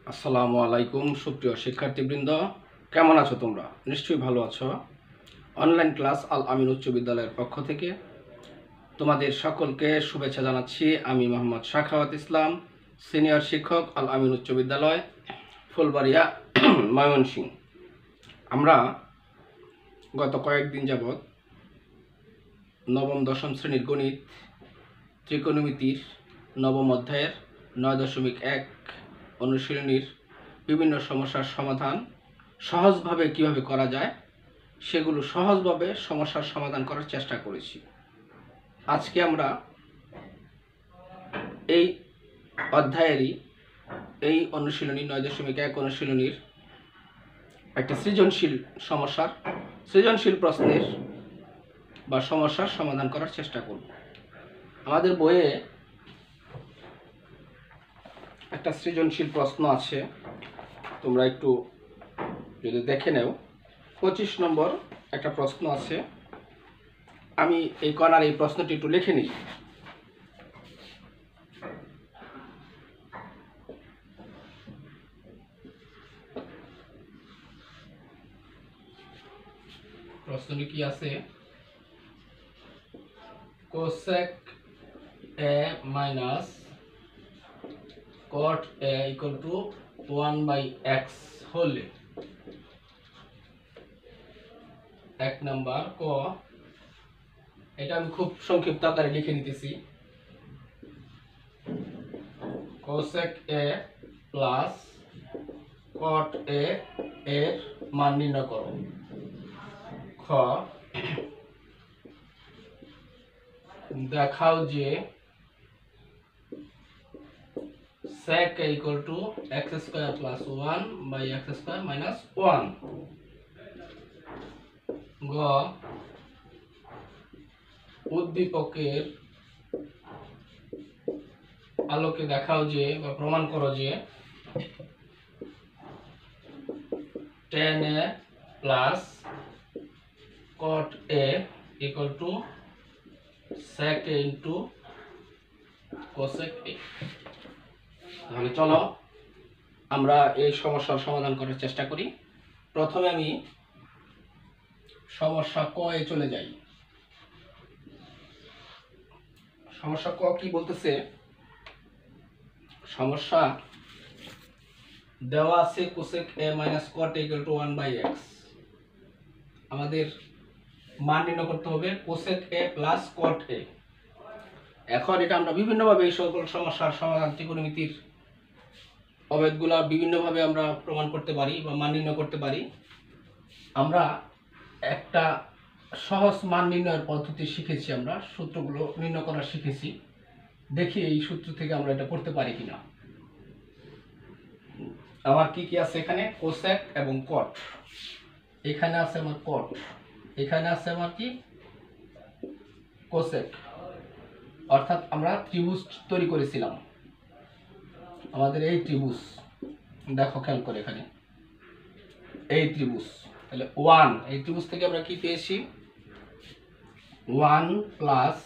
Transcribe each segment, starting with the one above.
আসসালামু আলাইকুম সুপ্রিয় শিক্ষার্থীবৃন্দ, কেমন আছো তোমরা? নিশ্চয়ই ভালো আছো। অনলাইন ক্লাস আল আমিন উচ্চ বিদ্যালয়ের পক্ষ থেকে তোমাদের সকলকে শুভেচ্ছা জানাচ্ছি। আমি মোহাম্মদ শাখাওয়াত ইসলাম, সিনিয়র শিক্ষক, আল আমিন উচ্চ বিদ্যালয়, ফুলবাড়িয়া, ময়মনসিংহ। আমরা গত কয়েকদিন যাবৎ নবম দশম শ্রেণীর গণিত ত্রিকোণমিতির নবম অধ্যায়ের 9.1 অনুশীলনীর বিভিন্ন সমস্যার সমাধান সহজভাবে কিভাবে করা যায় সেগুলো সহজভাবে সমস্যার সমাধান করার চেষ্টা করেছি। আজকে আমরা এই অধ্যায়েরই এই অনুশীলনী 9.1 অনুশীলনীর একটা সৃজনশীল প্রশ্নের বা সমস্যার সমাধান করার চেষ্টা করব। আমাদের বইয়ে একটা সৃজনশীল প্রশ্ন আছে, তোমরা একটু যদি দেখে নেও। 25 নম্বর একটা প্রশ্ন আছে। আমি এই কর্নার এই প্রশ্নটি একটু লিখে নিই। প্রশ্নটি কি আছে? Cosec a minus cot a equal to 1/x হলে এক নাম্বার ক, এটা আমি খুব সংক্ষিপ্ত আকারে লিখে নিতেছি। Cosec a plus cot a এর মান নির্ণয় করো। খ, দেখাও যে sec a equal to x square plus 1/x square minus 1। গ, উদ্দীপকের আলোকে দেখাও যে বা প্রমাণ করো যে tan a plus cot a equal to sec a into cosec a। তাহলে চলো আমরা এই সমস্যার সমাধান করার চেষ্টা করি। প্রথমে আমি সমস্যা ক এ চলে যাই। সমস্যা ক কি বলতেছে? সমস্যা দেওয়া আছে cosec a minus cot a equal to 1/x। আমাদের মান নির্ণয় করতে হবে cosec a plus cot a। এখন এটা আমরা বিভিন্নভাবে এই সকল সমস্যার সমাধান ত্রিকোণমিতির অভেদগুলা বিভিন্নভাবে আমরা প্রমাণ করতে পারি বা মান নির্ণয় করতে পারি। আমরা একটা সহজ মান নির্ণয়ের পদ্ধতি শিখেছি, আমরা সূত্রগুলো নির্ণয় করা শিখেছি। দেখি এই সূত্র থেকে আমরা এটা করতে পারি কিনা। আমার কি কি আছে এখানে? কোসেক এবং কট। এখানে আছে আমার কট, এখানে আছে আমার কি কোসেক। অর্থাৎ আমরা ত্রিভুজ তৈরি করেছিলাম। আমাদের এই ত্রিভুজ, দেখো খেয়াল করে এখানে এই ত্রিভুজ, তাহলে 1, এই ত্রিভুজ থেকে আমরা কি পেয়েছি? 1 plus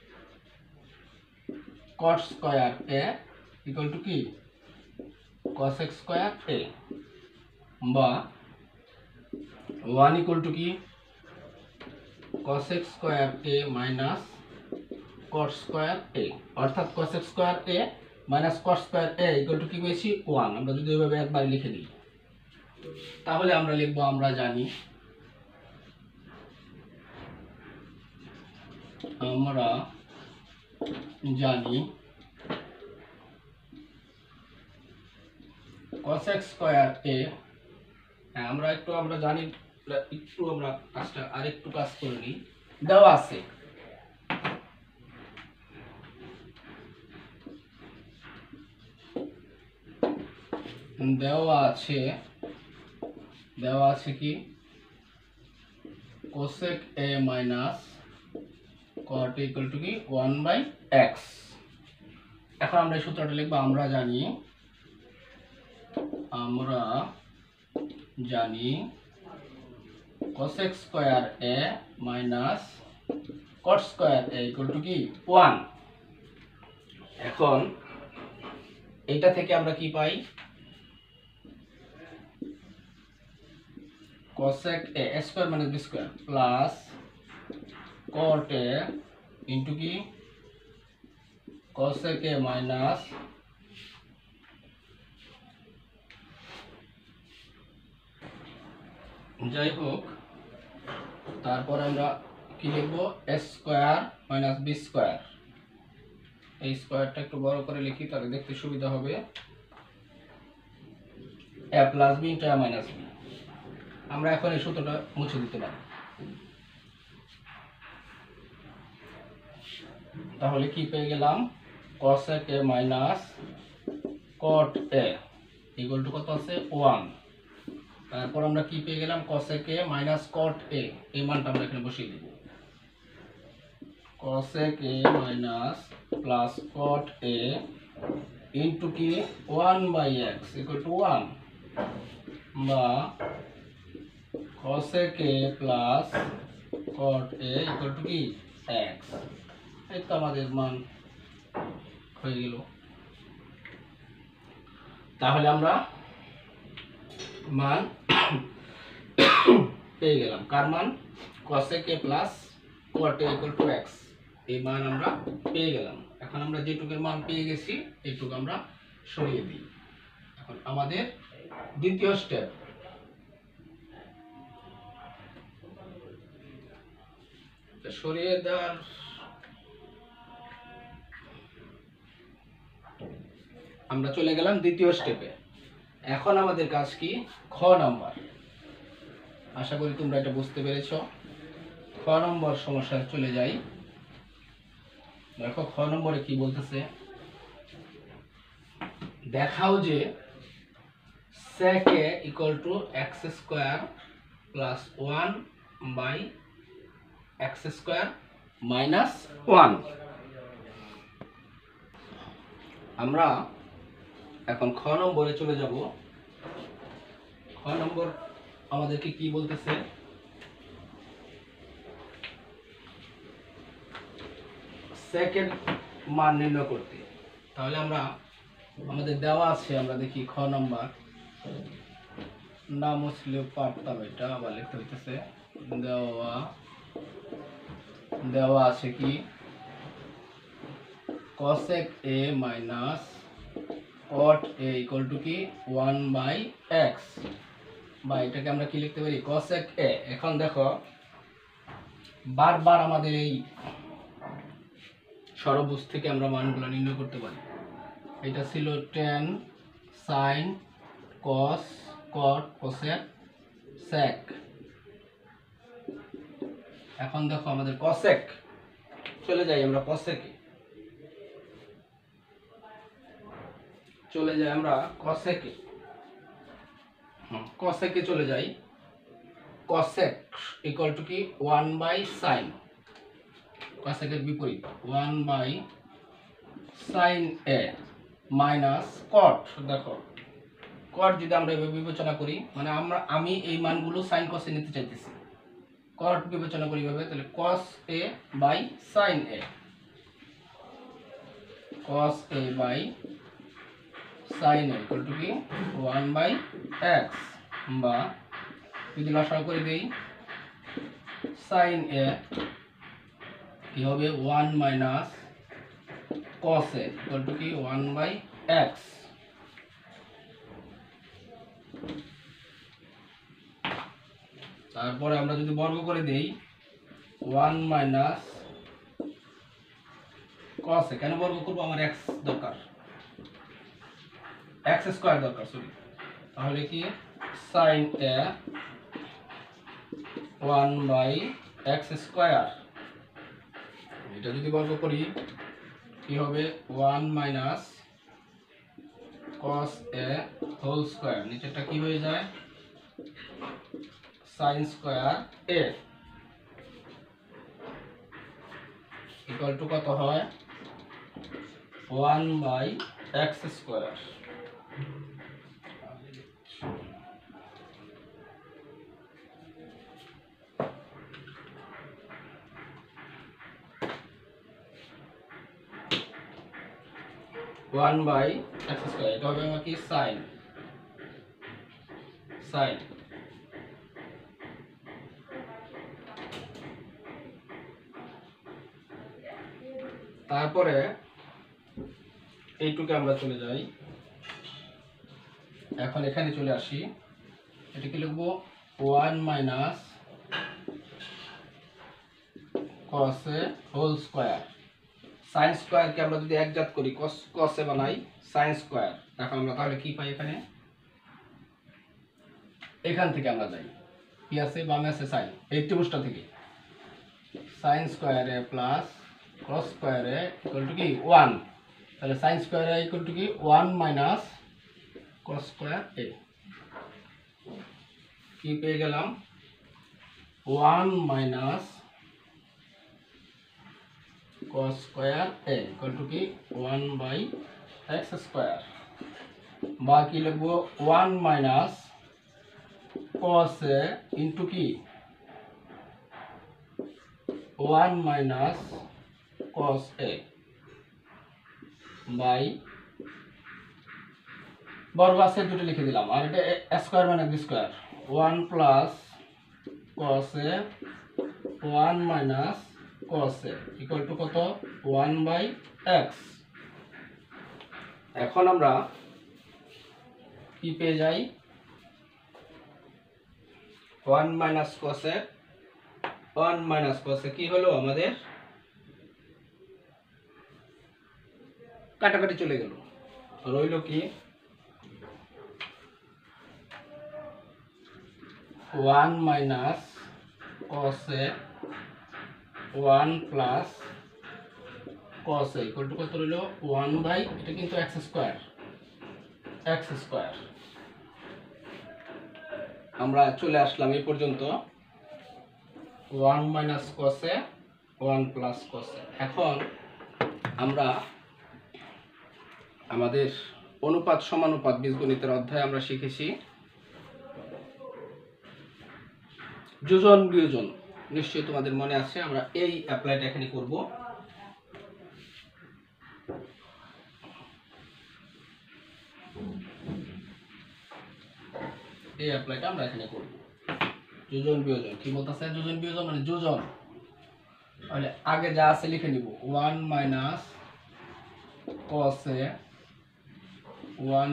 cot square a equal to কি cosec স্কয়ার a, বা 1 ইকুয়াল টু কি cosec square a minus cot square a। অর্থাৎ cosec square a minus cot square a equal to কি পেয়েছি? 1। আমরা যদি এইভাবে একবার লিখে দিই তাহলে আমরা লিখবো, আমরা জানি cosec স্কয়ার a, আমরা জানি, একটু আমরা কাজটা আরেকটু কাজ করে নিই। দেওয়া আছে কি cosec a minus cot equal to কি 1/x। এখন আমরা এই সূত্রটা লিখবো। আমরা জানি cosec square a minus cot square a equal to কি 1। এখন এইটা থেকে আমরা কি পাই? cosec a square minus B square plus cot a into কি cosec a মাইনাস যাই হোক, তারপর আমরা কি লিখব a square minus B square. এই স্কয়ারটা একটু বড় করে লিখি তাহলে দেখতে সুবিধা হবে। a plus b into a minus b। আমরা এখন এই সূত্রটা মুছে দিতে পারি। তাহলে কি পেয়ে গেলাম cosec a minus cot a equal to কত আছে 1। তারপর আমরা কি পেয়ে গেলাম cosec a minus cot a, এই মানটা আমরা এখানে বসিয়ে দেব। cosec a minus plus cot a into কি 1/x ইকুয়াল টু 1 বা cosec a plus cot a equal to কি x। এই তো আমাদের মান হয়ে গেল। তাহলে আমরা মান পেয়ে গেলাম। কার মান? cosec a plus cot a equal to x, এই মান আমরা পেয়ে গেলাম। এখন আমরা যেটুকুর মান পেয়ে গেছি এইটুকু আমরা সরিয়ে দিই। এখন আমাদের দ্বিতীয় স্টেপ, সরিয়ে দেওয়ার আমরা চলে গেলাম দ্বিতীয় স্টেপে। এখন আমাদের কাজ কি? খ নাম্বার। আশা করি তোমরা এটা বুঝতে পেরেছ। খ নম্বর সমস্যায় চলে যাই। দেখো খ নম্বরে কি বলতেছে, দেখাও যে sec a equal to X square plus 1/x square minus 1। আমরা এখন খ নম্বরে চলে যাব। খ নম্বর আমাদেরকে কি বলতেছে, sec এর মান নির্ণয় করতে। তাহলে আমরা আমাদের দেওয়া আছে, আমরা দেখি খ নম্বর, না মুছলে পারতাম, এটা আবার লিখতে হইতেছে। দেওয়া আছে কি cosec a minus cot a equal to কি 1/x, বা এটাকে আমরা কি লিখতে পারি cosec a। এখন দেখো বারবার আমাদের এই ষড়ভুজ থেকে আমরা মানগুলো নির্ণয় করতে পারি। এটা ছিল tan sin cos cot cosec sec। এখন দেখো আমাদের cosec, চলে যাই আমরা cosec এ, চলে যাই আমরা cosec এ। cosec এ চলে যাই। cosec ইকুয়াল টু কি 1/sin, cosec এর বিপরীত 1/sin a মাইনাস cot। দেখো cot যদি আমরা এভাবে বিবেচনা করি, মানে আমি এই মানগুলো sin cos এ নিতে চাইতেছি, cot বিবেচনা করি এভাবে, তাহলে cos a by sin a, cos a by sin a equal to কি 1/x, বা যদি লসাগু করে দেই sin a কি হবে 1 minus cos a equal to কি 1/x। তারপরে আমরা যদি বর্গ করে দেই 1 মাইনাস cos a, কেন বর্গ করব? আমার x দরকার, x স্কয়ার দরকার, সরি। তাহলে কি sin a 1/x স্কয়ার, এটা যদি বর্গ করি কি হবে 1 minus cos a whole square, নিচেরটা কি হয়ে যায় sin square a equal to কত হয় 1/x square. One by X square, এটা হবে আমার কি সাইন। তারপরে এইটুকে আমরা চলে যাই, এখন এখানে চলে আসি, এটাকে লিখবো 1 minus cos a whole square. Sine স্কয়ারকে আমরা যদি একজাত করি cos a বানাই সাইন স্কয়ার, দেখো আমরা তাহলে কি পাই এখানে, এখান থেকে আমরা যাই, কি আছে বামে আছে সাইন, এই ত্রিভুজটা থেকে sine square a plus cos square a equal to কি 1, তাহলে sine square a equal to কি 1 মাইনাস cos স্কয়ার a, কি পেয়ে গেলাম 1 minus cos square a equal to কি 1 বাই x স্কয়ার, বা কি লিখবো 1 মাইনাস cos a ইনটু কি 1 মাইনাস cos a বাই বর্গ আছে দুটো লিখে দিলাম, আর এটা স্কয়ার মানে B square, 1 plus cos a 1 minus cos a equal to কত 1 বাই x। এখন আমরা কি পেয়ে যাই 1 minus cos a 1 minus cos a কি হলো আমাদের কাটাকাটি চলে গেল, রইল কি 1 minus cos a 1 plus cos a equal to কত রইল 1 বাই, এটা কিন্তু x স্কয়ার, আমরা চলে আসলাম এই পর্যন্ত 1 minus cos a 1 plus cos a। এখন আমরা আমাদের অনুপাত সমানুপাত বীজগণিতের অধ্যায়ে আমরা শিখেছি যোজন বিয়োজন, নিশ্চয়ই তোমাদের মনে আছে, আমরা এই অ্যাপ্লাইটা এখানে করব। এই অ্যাপ্লাইটা আমরা এখানে করব, যোজন বিয়োজন কি বলতেছে, যোজন বিয়োজন মানে যোজন, তাহলে আগে যা আছে লিখে নিব 1 মাইনাস cos a 1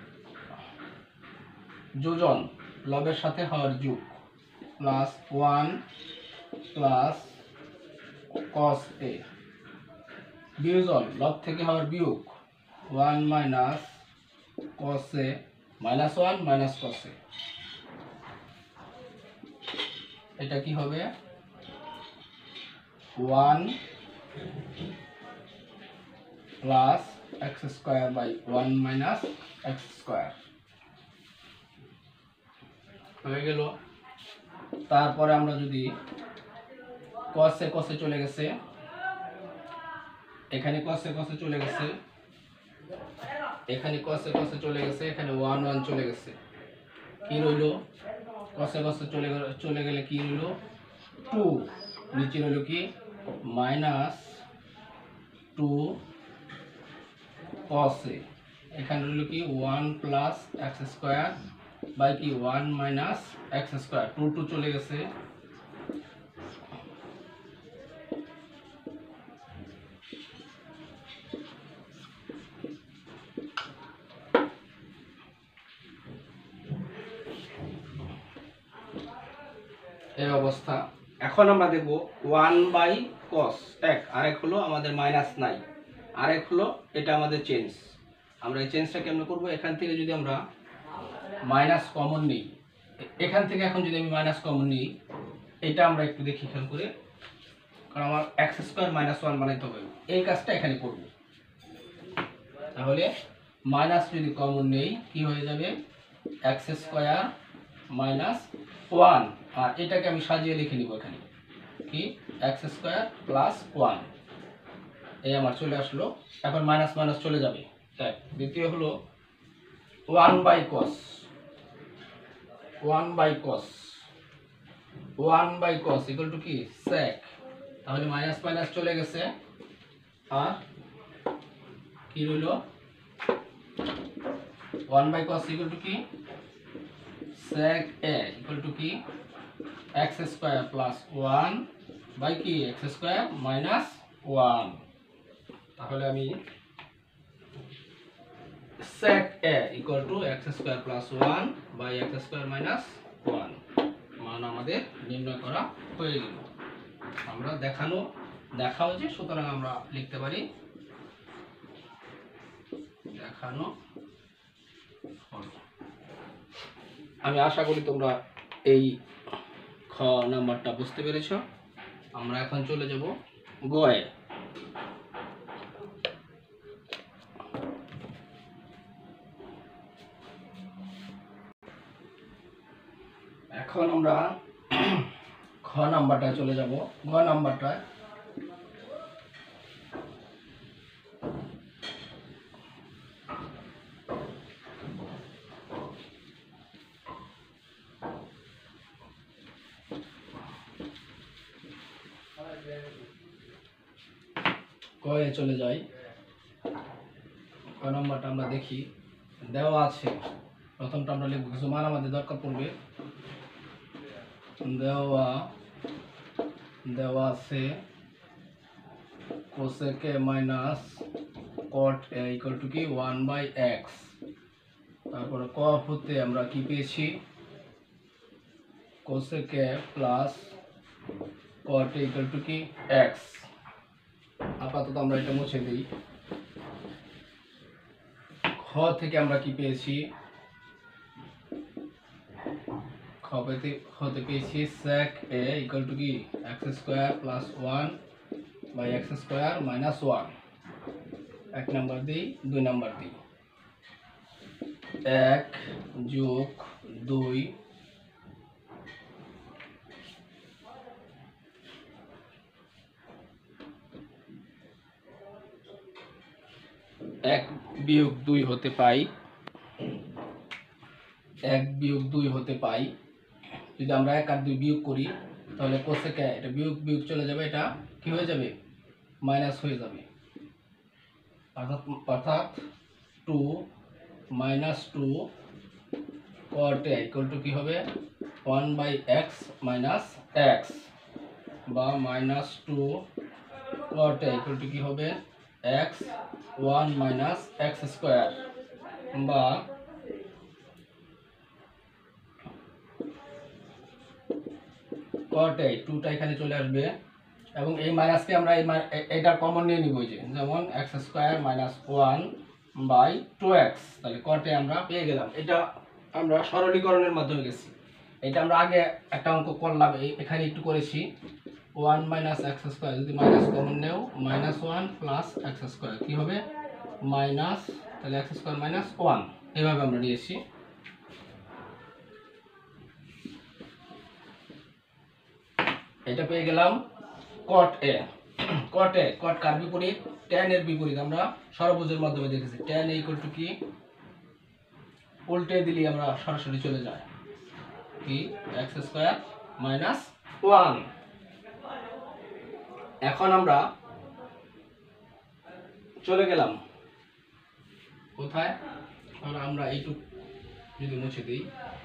যোজন লবের সাথে হওয়ার যোগ প্লাস 1 প্লাস cos a বিয়োজন লব থেকে হওয়ার বিয়োগ 1 minus cos a minus 1 minus cos a, এটা কি হবে 1 plus x square by 1 minus x square হয়ে গেল। তারপরে আমরা যদি cos a চলে গেছে, এখানে cos a চলে গেছে, এখানে cos a চলে গেছে, এখানে 1 1 চলে গেছে, কি রইল cos a চলে গেলে কি রইল 2, নিচে রইল কি মাইনাস 2 cos a, এখানে রইল কি 1 প্লাস x স্কয়ার বাই কি 1 মাইনাস x স্কয়ার, 2 2 চলে গেছে, এই অবস্থা। এখন আমরা দেখব 1 বাই cos এক, আরেক হলো আমাদের মাইনাস নাই, আরেক হলো এটা আমাদের চেঞ্জ, আমরা এই চেঞ্জটা কেমন করব, এখান থেকে যদি আমরা মাইনাস কমন নিই, এখান থেকে এখন যদি আমি মাইনাস কমন নিই, এটা আমরা একটু দেখি খেয়াল করে, কারণ আমার x স্কয়ার মাইনাস 1 বানাইতে হবে, এই কাজটা এখানে করব। তাহলে মাইনাস যদি কমন নেই কি হয়ে যাবে x স্কয়ার মাইনাস 1, আর এটাকে আমি সাজিয়ে লিখে নিব এখানে কি x স্কয়ার প্লাস 1, এই আমার চলে আসলো। এখন মাইনাস মাইনাস চলে যাবে, তাই দ্বিতীয় হলো 1 by cos 1 by cos equal to কি sec, তাহলে মাইনাস মাইনাস চলে গেছে, আর কি রইল 1 বাই cos ইকুয়াল টু কি sec a ইকুয়াল টু কি x স্কয়ার প্লাস 1 বাই কি x স্কয়ার মাইনাস 1, তাহলে আমি sec a equal to x square plus 1 by x square minus 1 মান আমাদের নির্ণয় করা হয়ে গেল। আমরা দেখাও যে, সুতরাং আমরা লিখতে পারি দেখানো হলো। আমি আশা করি তোমরা এই খ নাম্বারটা বুঝতে পেরেছো। আমরা এখন চলে যাব গয়ে। এখন আমরা খ নাম্বারটায় চলে যাব। গ নাম্বারটায় কয়ে চলে যাই। ক নাম্বারটা আমরা দেখি, দেওয়া আছে। প্রথমটা আমরা লিখব, কিছু মান আমাদের দরকার পড়বে। দেওয়া আছে cosec a minus cot a equal to কি 1 by x। তারপরে ক হতে আমরা কি পেয়েছি, cosec a plus cot a equal to কি x। আপাতত আমরা এটা মুছে দিই। খ থেকে আমরা কি পেয়েছি, হতে পেয়েছি sec a equal to কি x square plus 1 by x square minus 1। এক নাম্বার দিই, দুই নাম্বার দিই। 1 যোগ 2 1 বিয়োগ 2 হতে পাই, 1 বিয়োগ 2 হতে পাই। যদি আমরা 1 আর 2 বিয়োগ করি তাহলে cosec a, এটা বিয়োগ চলে যাবে, এটা কি হয়ে যাবে, মাইনাস হয়ে যাবে। অর্থাৎ 2 minus 2 cot a equal to কি হবে 1 by x minus x, বা minus 2 cot a equal to কি হবে x 1 minus x square, বা cot a 2টা এখানে চলে আসবে এবং এই মাইনাসকে আমরা এটা কমন নিয়ে নিব, যেমন x square minus 1 by 2x। তাহলে cot a আমরা পেয়ে গেলাম। এটা আমরা সরলীকরণের মাধ্যমে গেছি। এটা আমরা আগে একটা অঙ্ক করলাম, এখানে একটু করেছি। 1 মাইনাস x স্কয়ার, যদি মাইনাস কমন নেও মাইনাস 1 প্লাস x স্কয়ার কি হবে মাইনাস, তাহলে x স্কয়ার মাইনাস 1, এইভাবে আমরা নিয়েছি। এটা পেয়ে গেলাম cot a। cot কার বিপরীত, tan এর বিপরীত। আমরা ষড়ভুজের মাধ্যমে দেখেছি tan a ইকুয়াল টু কি, উল্টে দিলে আমরা সরাসরি চলে যায় কি x স্কয়ার মাইনাস 1। এখন আমরা চলে গেলাম কোথায়, আমরা এইটুকু যদি মুছে দিই,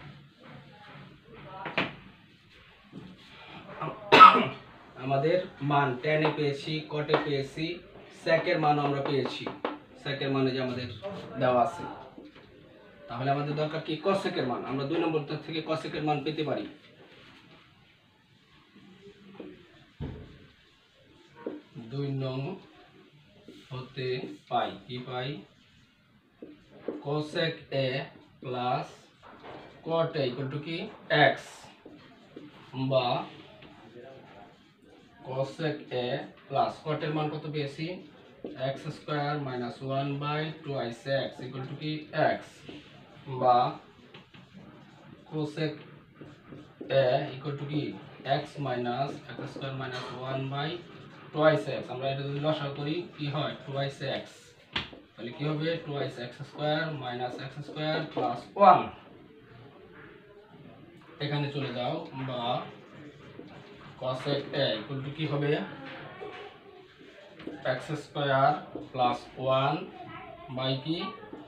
আমাদের মান tan এ পেয়েছি, cot এ পেয়েছি, sec এর মান আমরা পেয়েছি। sec এর মানে যে আমাদের দেওয়া আছে, তাহলে আমাদের দরকার কি cosec এর মান। আমরা 2 নম্বর থেকে cosec এর মান পেতে পারি। 2 নং হতে পাই কি পাই, cosec a plus cot a equal to কি x, বা cosec a plus cot এর মান কত পেয়েছি x square minus 1 by 2x equal to কি x, বা cosec a equal to কি x minus x square minus 1 by 2x। আমরা এটা যদি লসাগু করি কি হয় 2x, তাহলে কি হবে 2x square minus x square plus 1। এখানে চলে যাও, বা cosec a equal to কি হবে x স্কয়ার প্লাস 1 বাই কি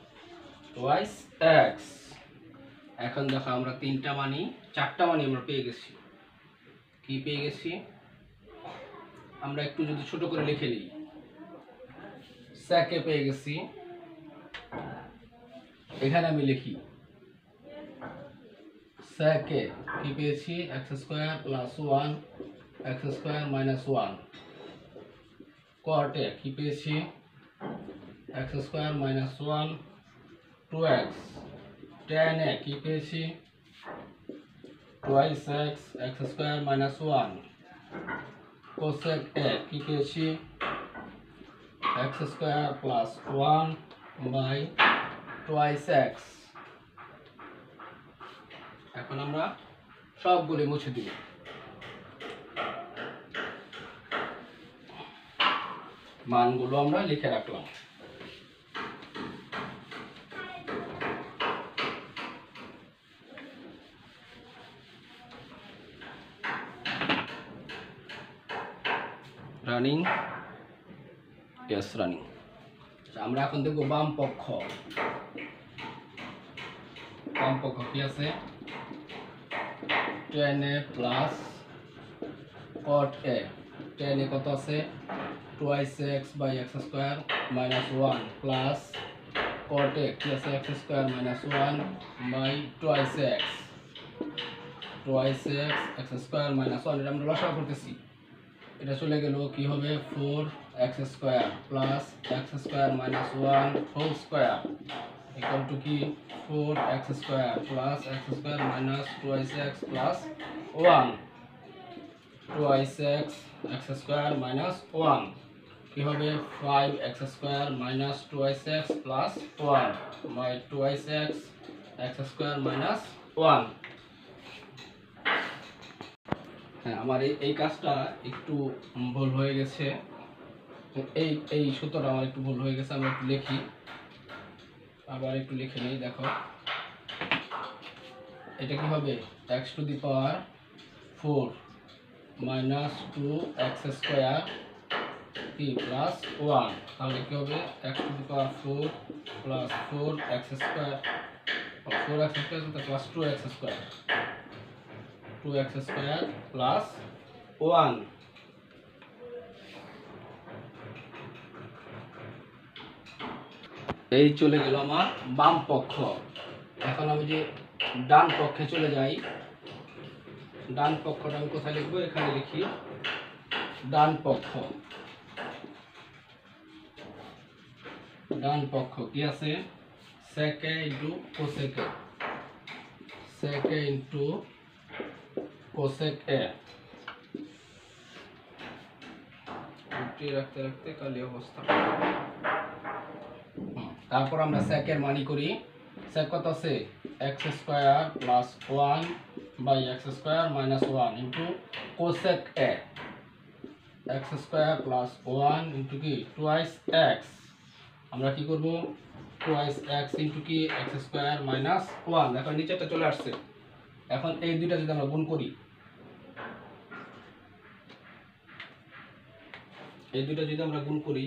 2x। এখন দেখো আমরা 3টা মানই 4টা মানই আমরা পেয়ে গেছি। কি পেয়ে গেছি, আমরা একটু যদি ছোট করে লিখে নিই, সেকে পেয়ে গেছি, এখানে আমি লিখি সেকে কি পেয়েছি x square plus 1 x square minus 1, কটে কি পেয়েছি এক্স স্কোয়ার মাইনাস 1 2x, টেনে কি পেয়েছি twice x x square minus 1, cosec a কি পেয়েছি x square plus 1 by twice x. এখন আমরা সবগুলি মুছে দিব। মানগুলো আমরা লিখে রাখলাম। Running, yes running. আমরা এখন দেখব বাম পক্ষ। বাম পক্ষ কি আছে tan a plus cot a, tan a কত আছে twice x by x square minus 1 plus cot a কি আছে x square minus 1 by twice x, twice x x square minus 1, এটা আমরা লসাগু করতেছি। এটা চলে গেল কি হবে 4x square plus x square minus 1 whole square equal to কি 4x square plus x square minus twice x plus 1, twice x x square minus 1 কি হবে 5x square minus twice x plus 1 by twice x x square minus 1। হ্যাঁ, আমার এই কাজটা একটু ভুল হয়ে গেছে, এই সূত্রটা আমার একটু ভুল হয়ে গেছে। আমরা একটু লিখি, আবার একটু লিখে নিই। দেখো এটা কি হবে x to the power 4 minus 2x square কি প্লাস 1, তাহলে কি হবে x to the power 4 plus 4x square, 4x square plus 2x square, 2x square plus 1। এই চলে গেল আমার বাম পক্ষ। এখন আমি যে ডান পক্ষে চলে যাই, ডান পক্ষটা আমি কোথায় লিখবো, এখানে লিখি ডান পক্ষ। ডান পক্ষ কি আছে সেকে ইন্টু কোসেকে, সেকে ইন্টু কোসেক এ, রাখতে রাখতে কালি অবস্থা। তারপর আমরা সেকের মানি করি, সেক কত আছে x square plus 1 by x square minus 1 into cosec a, x square plus 1 into কি টুয়াইস এক্স, আমরা কি করব টুয়াইস এক্স ইন্টু কি এক্স স্কোয়ার মাইনাস 1। এখন নিচেটা চলে আসছে। এখন এই দুইটা যদি আমরা গুণ করি, এই দুইটা যদি আমরা গুণ করি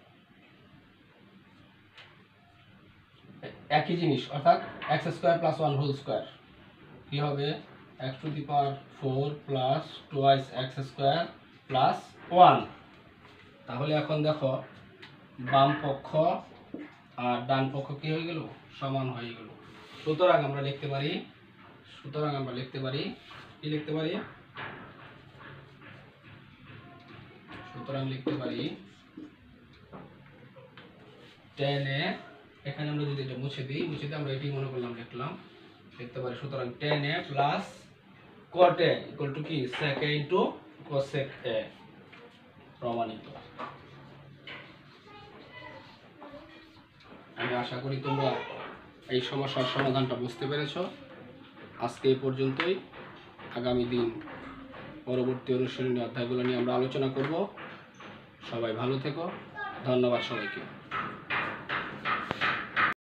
একই জিনিস, অর্থাৎ x square plus 1 whole square কি হবে x to the power 4 plus twice x square plus 1। তাহলে এখন দেখো বাম পক্ষ আর ডান পক্ষ কি হয়ে গেল সমান হয়ে গেল। সুতরাং আমরা লিখতে পারি, কি লিখতে পারি, সুতরাং লিখতে পারি tan a, এখানে আমরা যদি এটা মুছে দিই, আমরা এটাই মনে করলাম লিখতে পারি। সুতরাং tan a plus cot a equal to কি sec a into cosec a, প্রমাণিত। আমি আশা করি তোমরা এই সমস্যার সমাধানটা বুঝতে পেরেছো। আজকে এই পর্যন্তই। আগামী দিন পরবর্তী অনুশীলনী অধ্যায়গুলো নিয়ে আমরা আলোচনা করব। সবাই ভালো থেকো, ধন্যবাদ সবাইকে।